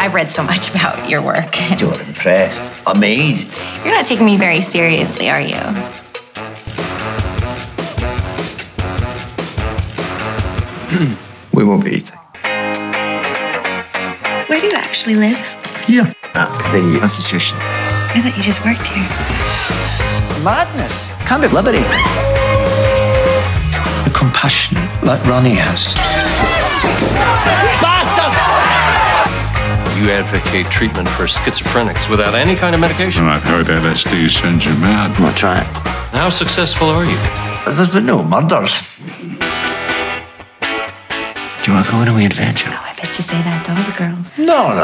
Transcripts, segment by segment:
I've read so much about your work. You're impressed, amazed. You're not taking me very seriously, are you? We won't be eating. Where do you actually live? Here. At the institution. I thought you just worked here. Madness. Can't be liberated. Compassionate, like Ronnie has. Bastard! You advocate treatment for schizophrenics without any kind of medication. And I've heard LSD sends you mad. I'm gonna try it. How successful are you? There's been no murders. Do you want to go on a wee adventure? Oh, I bet you say that to all the girls. No.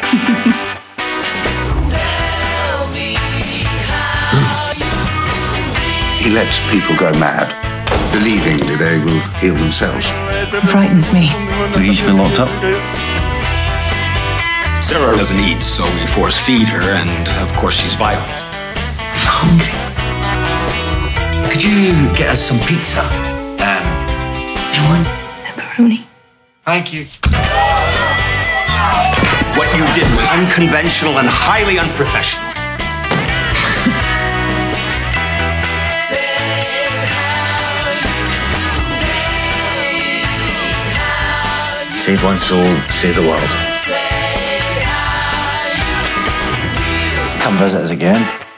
He lets people go mad, believing that they will heal themselves. It frightens me. He should be locked up. Sarah doesn't eat, so we force feed her, and of course she's violent. I'm hungry. Could you get us some pizza? Do you want Pepperoni. Thank you. What you did was unconventional and highly unprofessional. Save one soul, save the world. Come visit us again.